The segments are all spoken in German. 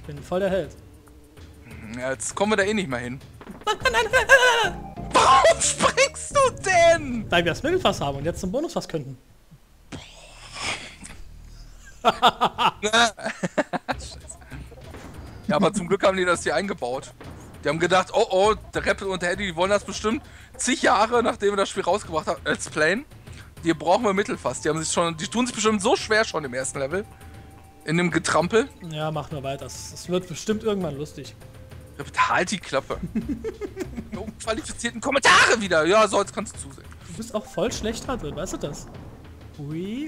bin voll der Held. Ja, jetzt kommen wir da eh nicht mehr hin. Nein. Warum springst du denn? Weil wir das Mittelfass haben und jetzt zum Bonusfass könnten. Scheiße. Ja, aber zum Glück haben die das hier eingebaut. Die haben gedacht, oh, der Rapid und der Eddie, die wollen das bestimmt zig Jahre, nachdem wir das Spiel rausgebracht haben, als Plane. Die brauchen wir Mittelfass. Die tun sich bestimmt so schwer schon im ersten Level. In dem Getrampel. Ja, mach nur weiter. Das wird bestimmt irgendwann lustig. Rapid, halt die Klappe. Die unqualifizierten Kommentare wieder. Ja, so, jetzt kannst du zusehen. Du bist auch voll schlecht da drin, weißt du das? Hui.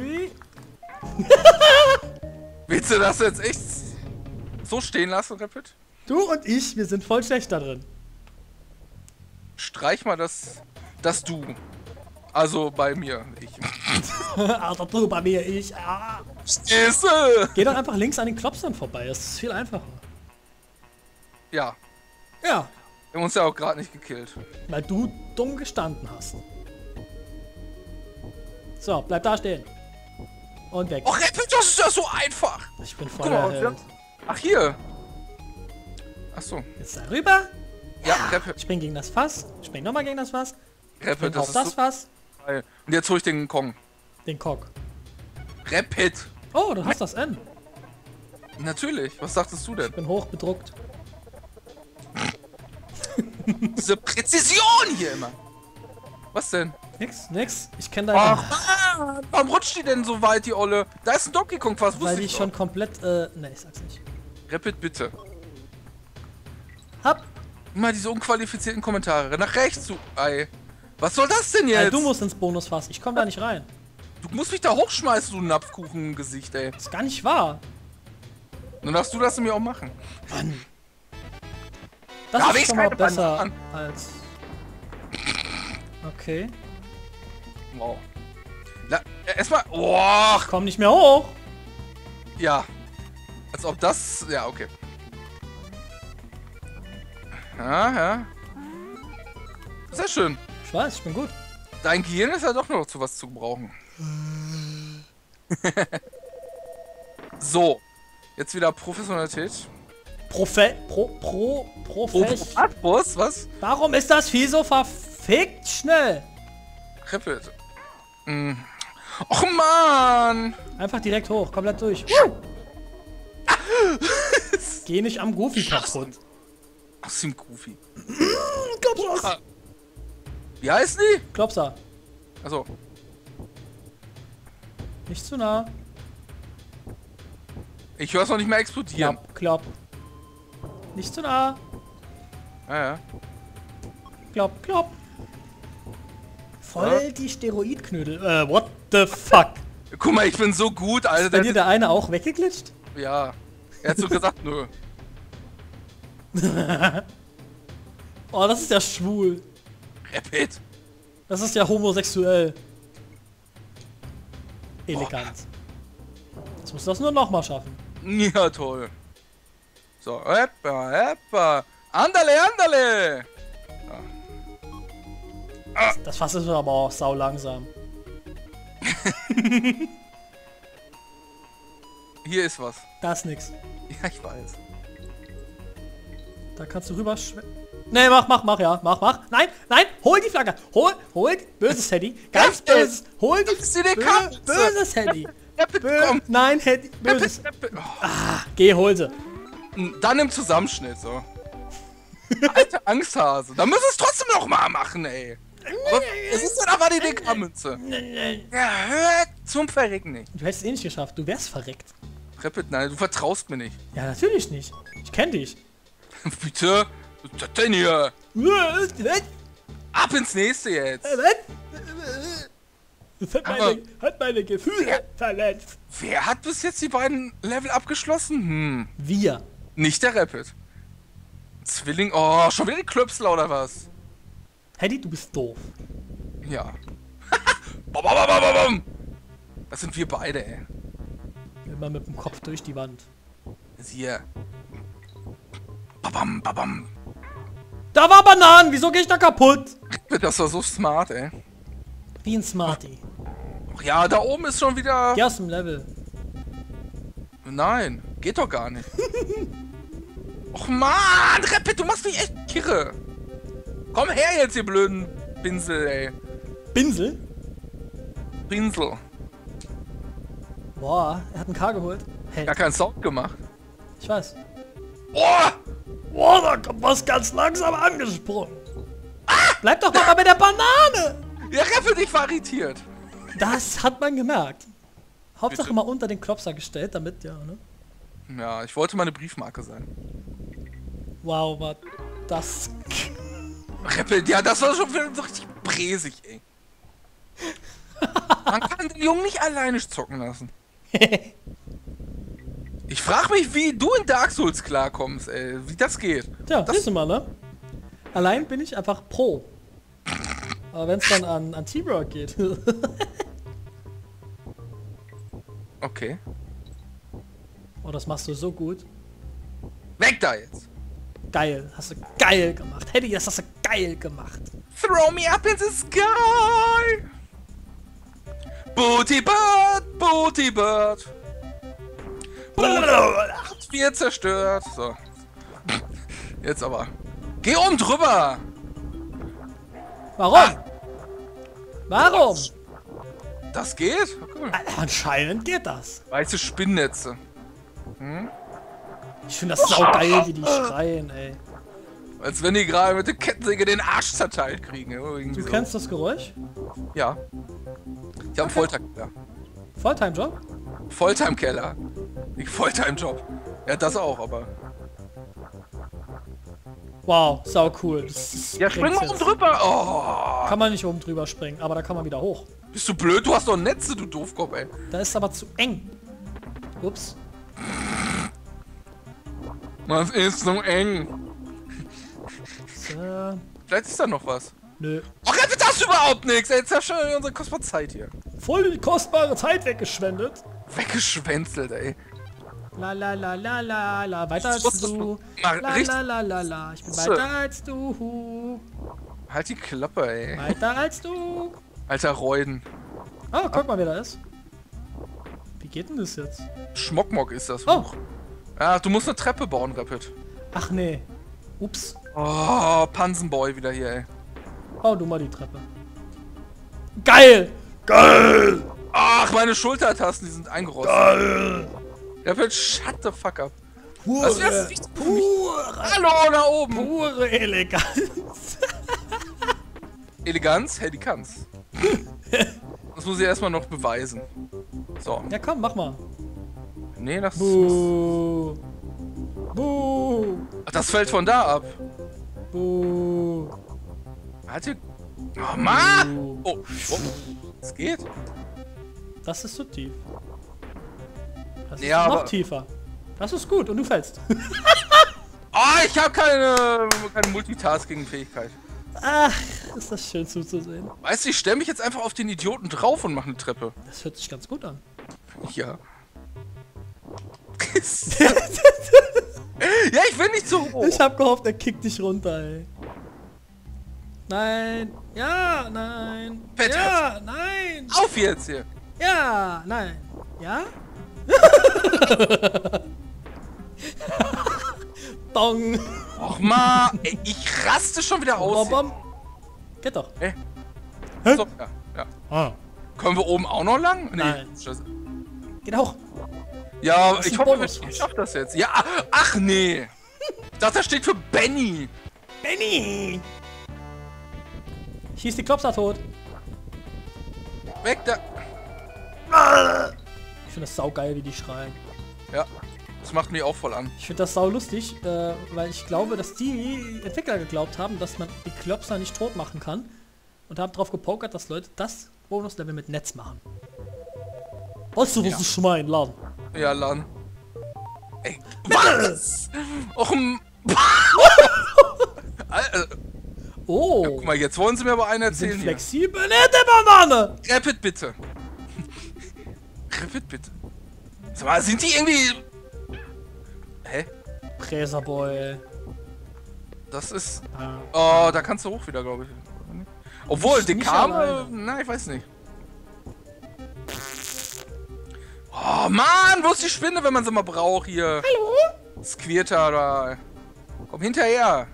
Willst du das jetzt echt so stehen lassen, Rapid? Du und ich, wir sind voll schlecht da drin. Streich mal das Du. Also bei mir, ich. Also du bei mir, ich. Ah. Stehste! Geh doch einfach links an den Klopsern vorbei, das ist viel einfacher. Ja, Ja, wir haben uns ja auch gerade nicht gekillt. weil du dumm gestanden hast. So, bleib da stehen. Und weg. Oh, Rapid, das ist ja so einfach! Ich bin Guck voll mal, der Held. ach, hier! Ach so. Jetzt da rüber. Ja, Rapid. Spring gegen das Fass. Spring nochmal gegen das Fass. Spring Rapid, auf das das ist so Fass. geil. Und jetzt hol ich den Kong. Den Cock. Rapid! Oh, du hast das N. Natürlich, was sagtest du denn? Ich bin hoch bedruckt. Diese Präzision hier immer! Was denn? Nix. Ich kenne deine... Ach, warum rutscht die denn so weit, die Olle? Da ist ein Donkey Kong fast, weil wusste die ich schon doch. komplett... Ne, ich sag's nicht. Rapid, bitte. Hab. Immer diese unqualifizierten Kommentare. Nach rechts, du Ei. Was soll das denn jetzt? Du musst ins Bonusfass. Ich komm da nicht rein. Du musst mich da hochschmeißen, du Napfkuchen-Gesicht, ey. Das ist gar nicht wahr. Dann darfst du das mir auch machen. Mann. Das Da hab ist ich schon mal keine besser Bananen. als... Okay. Wow. Erstmal. Oh, Ich komm nicht mehr hoch. ja. Als ob das. Ja, okay. Ja. Sehr schön. Ich weiß, ich bin gut. Dein Gehirn ist ja doch noch zu was zu gebrauchen. So. Jetzt wieder Professionalität. Was? Warum ist das Vieh so verfickt schnell? Rapid. Och man! Einfach direkt hoch, komplett durch. Geh nicht am Goofy kaputt. Aus dem Goofy. Klopser. Wie heißt die? Klopser. Achso. Nicht zu nah. Ich höre es noch nicht mehr explodieren. Klopp. Nicht zu nah. Ja. Klopp. Voll die Steroidknödel. What the fuck? Guck mal, ich bin so gut, Alter. Ist bei dir der eine auch weggeglitscht? Ja. Er hat so gesagt, nö. Oh, das ist ja schwul. Rapid. Das ist ja homosexuell. Elegant. Jetzt musst du das nur nochmal schaffen. Ja, toll. So, Heppa. Andale. Das Fass ist aber auch sau langsam. Hier ist was. Da ist nix. Ja, ich weiß. Da kannst du rüber Ne, mach, ja. Mach. Nein, hol die Flagge. Hol, böses Handy. Ganz böses. Hol die böses Handy. Komm. Nein, Handy, böses. Oh. Geh, hol sie. Dann im Zusammenschnitt, so. Alter Angsthase. Da müssen wir es trotzdem noch mal machen, ey. Aber es ist dann aber die DK-Münze. Ja, hör zum Verrecken nicht. Du hättest es eh nicht geschafft. Du wärst verreckt. Rapid, nein, du vertraust mir nicht. Ja, natürlich nicht. Ich kenn dich. Bitte? Was ist das denn hier? Ab ins nächste jetzt. Das hat meine Gefühle verletzt. Wer hat bis jetzt die beiden Level abgeschlossen? Wir. Nicht der Rapid. Zwilling. Oh, schon wieder die Klöpsler oder was? Hedy, du bist doof. Ja. Bam. Das sind wir beide, ey. Immer mit dem Kopf durch die Wand. Hier. Babam. Da war Bananen, wieso gehe ich da kaputt? Das war so smart, ey. Wie ein Smarty. Ach ja, da oben ist schon wieder... Geh aus dem Level. Nein. Geht doch gar nicht. Och man, Rapid, du machst mich echt kirre. Komm her jetzt, ihr blöden Pinsel, ey. Pinsel? Pinsel. Boah, er hat einen K geholt. Hey, Gar keinen Sound gemacht. ich weiß. Boah! Boah, da kommt was ganz langsam angesprungen. Bleib doch mal bei der Banane! Der Rapid, ich war irritiert. Das hat man gemerkt. Hauptsache Bitte? mal unter den Klopser gestellt, damit, ja, ne? Ja, ich wollte mal eine Briefmarke sein. Wow, war das... Rapid, ja, das war schon wieder so richtig bräsig, ey. Man kann den Jungen nicht alleine zocken lassen. Ich frage mich, wie du in Dark Souls klarkommst, ey. Wie das geht. Tja, Das- siehst du mal, ne? Allein bin ich einfach Pro. Aber wenn es dann an T-Rock geht... Okay. Oh, das machst du so gut. Weg da jetzt. Geil, hast du geil gemacht. Teddy, das hast du geil gemacht. Throw me up in the sky. Booty Bird, Booty Bird. Wir zerstört. So. Jetzt aber. Geh oben drüber. Warum? Ah. Warum? Das geht? Okay. Anscheinend geht das. Weiße Spinnnetze. Ich finde das saugeil, wie die schreien, ey. Als wenn die gerade mit der Kettensäge den Arsch zerteilt kriegen. Irgendwie Du so. kennst das Geräusch? Ja. Ich habe einen Volltime-Keller. Fulltime-Job? Volltime-Keller. Nicht Volltime-Job. Ja, das auch, aber... Wow, sau cool. Das Ja, spring mal bringt's oben jetzt. drüber. Oh. Kann man nicht oben drüber springen, aber da kann man wieder hoch. Bist du blöd? Du hast doch Netze, du Doofkopf, ey. Da ist aber zu eng. Ups. Das ist so eng. So. Vielleicht ist da noch was. Nö. Ach, jetzt hast du überhaupt nichts. Jetzt hast du schon unsere kostbare Zeit hier. Voll die kostbare Zeit weggeschwendet. Weggeschwänzelt, ey. La la la la la la. Weiter als Was- du. Mach La richtig- la la la la. Ich bin So. weiter als du. Halt die Klappe, ey. Weiter als du. Alter Reuden. Oh, guck mal, wer da ist. Wie geht denn das jetzt? Schmockmock ist das. Oh. Ja, du musst eine Treppe bauen, Rapid. Ach nee. Ups. Oh, Pansenboy wieder hier, ey. Bau du mal die Treppe. Geil! Geil! Ach, meine Schultertasten, die sind eingerostet. Geil! Rapid, shut the fuck up. Pure, Das wär's wichtig für mich. pure, Hallo, da oben. pure Eleganz. Eleganz? Hey, die kann's. Das muss ich erstmal noch beweisen. So. Ja komm, mach mal. Nee, das... Buh. Buh. Ach, das fällt von da ab. Buh. Halt hier... Oh, Mann! Oh, oh. Es geht. Das ist zu tief. Das ist Ja, noch aber- tiefer. Das ist gut und du fällst. Oh, ich habe keine Multitasking-Fähigkeit. Ach, ist das schön zuzusehen. Weißt du, ich stelle mich jetzt einfach auf den Idioten drauf und mache eine Treppe. Das hört sich ganz gut an. Ja. Ja, ich will nicht zu hoch. Ich hab gehofft, er kickt dich runter, ey. Nein. Ja, nein. Peter. Ja, nein. Auf jetzt hier. Ja, nein. Ja? Dong. Och man, ey, ich raste schon wieder aus. Bom, bom. Geht doch. Hä? Hä? So, ja, ja. Ah. Können wir oben auch noch lang? Nee. Nein. Scheiße. Geht auch. Ja, Das ist ich ein hoffe, Bonus. ich schaff das jetzt. Ja, ach nee. Ich dachte, das steht für Benny. Benny. Schieß die Klopser tot. Weg da. Ich finde das saugeil, wie die schreien. Ja, das macht mich auch voll an. Ich finde das sau lustig, weil ich glaube, dass die Entwickler geglaubt haben, dass man die Klopser nicht tot machen kann. Und haben drauf gepokert, dass Leute das Bonuslevel mit Netz machen. Weißt du, was Ja. ich meine, Lan? Ja, Lan. Ey, was? Och, Oh, guck mal, jetzt wollen sie mir aber einen die sind erzählen hier. flexibel. Nette Banane! Rapid bitte. Rapid bitte. Sag mal, sind die irgendwie... Hä? Präserboy. Das ist... Ah. Oh, da kannst du hoch wieder, glaube ich. Obwohl, Nicht Dekame... alleine. Na, ich weiß nicht. Oh, Oh Mann, wo ist die Spinne, wenn man sie mal braucht hier? Hallo? Squirter da. Komm hinterher.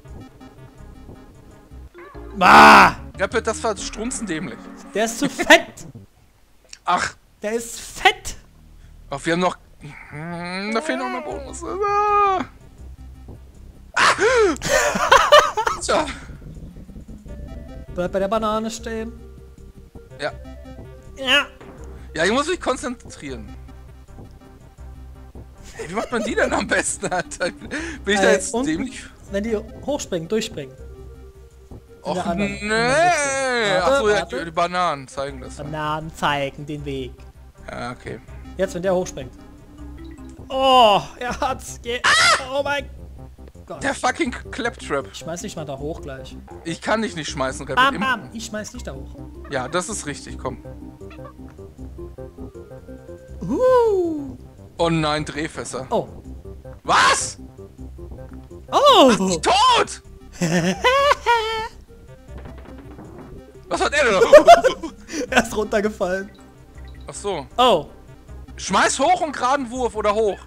Ah! Rapid, das war strunzendämlich. Der ist zu fett. Ach. Der ist fett. Ach, wir haben noch... da fehlen noch mehr Bonus. Ah. Tja. Bleib bei der Banane stehen. Ja. Ja. Ja, ich muss mich konzentrieren. Hey, wie macht man die denn am besten, Alter? Bin ich da jetzt unten, dämlich? wenn die hochspringen, durchspringen. Och, anderen- nee. in der Richtung. Achso, ja, Warte. die Bananen zeigen das. Bananen zeigen den Weg. Ja, okay. Jetzt, wenn der hochspringt. Oh, er hat's. Oh mein Gott. Der fucking Claptrap. Ich schmeiß dich mal da hoch gleich. Ich kann dich nicht schmeißen, Rapid. Bam, bam. Ich schmeiß dich da hoch. Ja, das ist richtig, komm. Oh nein, Drehfässer. Oh. Was? Oh! Tot! Was hat er denn noch? Er ist runtergefallen. Ach so. Oh. Schmeiß hoch und geraden Wurf oder hoch.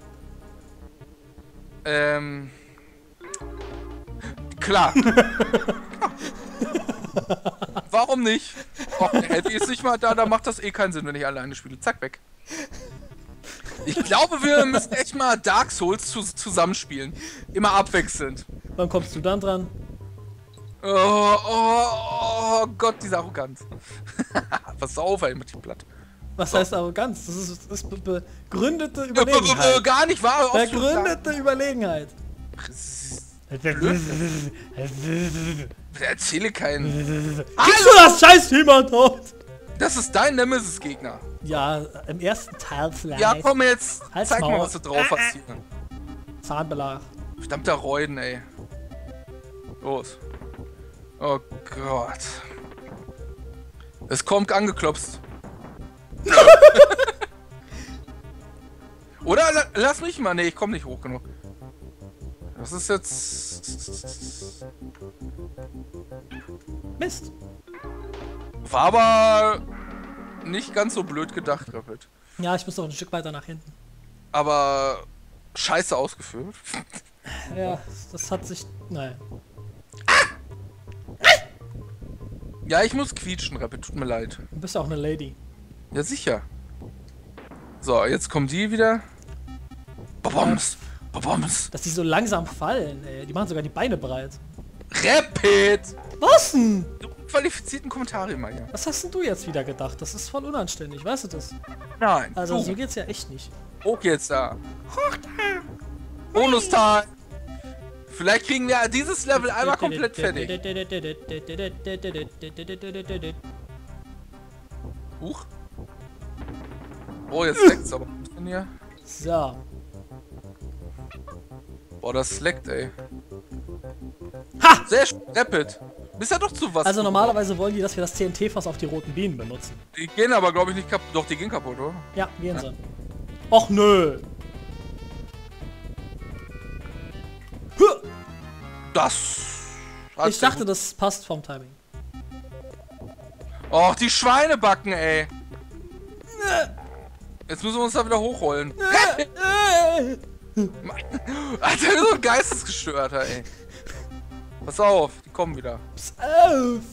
Klar. Warum nicht? Och, Eddie ist nicht mal da macht das eh keinen Sinn, wenn ich alleine spiele. Zack, weg. Ich glaube, wir müssen echt mal Dark Souls zusammenspielen. Immer abwechselnd. Wann kommst du dann dran? Oh Gott, diese Arroganz. Pass auf, ey, mit dem Blatt. Was heißt Arroganz? Das ist begründete Überlegenheit. Gar nicht wahr. Begründete Überlegenheit. Erzähle keinen. Kriegst du das Scheiß-Thema tot? Das ist dein Nemesis-Gegner. Ja, im ersten Teil vielleicht. Ja, komm jetzt. Halt's Zeig mal, Maul. was du drauf hast hier. Zahnbelag. Verdammter Reuden, ey. Los. Oh Gott. Es kommt angeklopst. Oder lass mich mal. Nee, ich komm nicht hoch genug. Das ist jetzt... Mist. War aber nicht ganz so blöd gedacht, Rapid. Ja, ich muss noch ein Stück weiter nach hinten. Aber scheiße ausgeführt. Ja, das hat sich... Nein. Ja, ich muss quietschen, Rapid. Tut mir leid. Du bist ja auch eine Lady. Ja, sicher. So, jetzt kommen die wieder. Boboms! Boboms! Dass die so langsam fallen, ey. Die machen sogar die Beine breit. Rapid! Was denn? Du qualifizierten Kommentare immer hier. Was hast denn du jetzt wieder gedacht? Das ist voll unanständig, weißt du das? Nein. Also, du. so geht's ja echt nicht. Hoch jetzt da. Bonustal. Vielleicht kriegen wir dieses Level einmal komplett fertig. Huch. Oh, jetzt leckt's aber ein bisschen hier. So. Boah, das leckt, ey. Ha! Sehr schön. Rapid. Bist ja doch zu was. Also normalerweise wollen die, dass wir das TNT-Fass auf die roten Bienen benutzen. Die gehen aber, glaube ich, nicht kaputt. Doch, die gehen kaputt, oder? Ja, gehen sie. Och nö. Huh. Das... Ich dachte, das passt vom Timing. Och, die Schweinebacken, ey. Jetzt müssen wir uns da wieder hochrollen. Alter, so ein Geistesgestörter, ey. Pass auf, die kommen wieder. Pass auf.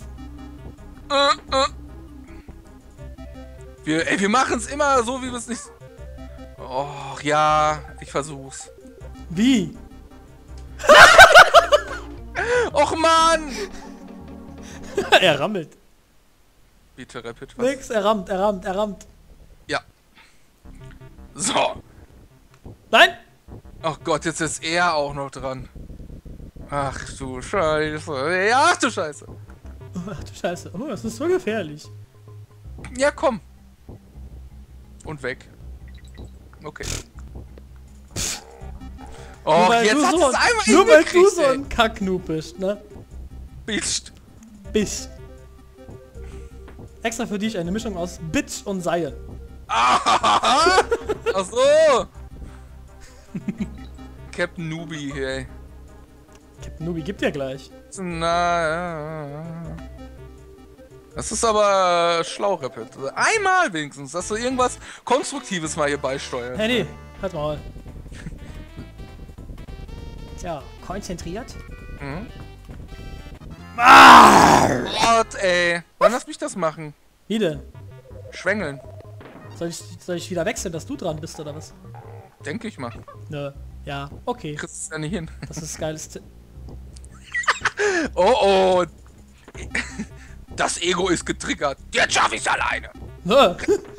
Wir machen es immer so, wie wir es nicht... Och, ja, ich versuch's. Wie? Och, Mann! Er rammelt. Bitte, Rapid, was? Nix, er rammt. Ja. So. Nein! Ach Gott, jetzt ist er auch noch dran. Ach du Scheiße. Ja, ach du Scheiße. Ach du Scheiße. Oh, das ist so gefährlich. Ja, komm. Und weg. Okay. Och, jetzt hat es einmal nur weil du hingekriegt, so ein Kacknoob bist, ne? Bist. Bist. Extra für dich eine Mischung aus Bitch und Seil. Ah, ach so. Captain Newbie, ey. Captain Nubi gibt ja gleich. Na. Das ist aber schlau, Rapid. Einmal wenigstens, dass du irgendwas Konstruktives mal hier beisteuerst. Hey, nee, halt mal. Tja, konzentriert. Mhm. Gott, ey. Wann lass mich das machen? Wie denn? Schwängeln. Soll ich wieder wechseln, dass du dran bist, oder was? Denke ich mal. Nö. Ja, okay. Kriegst es ja nicht hin. Das ist geiles. Oh, oh. Das Ego ist getriggert. Jetzt schaff ich's alleine. Nö.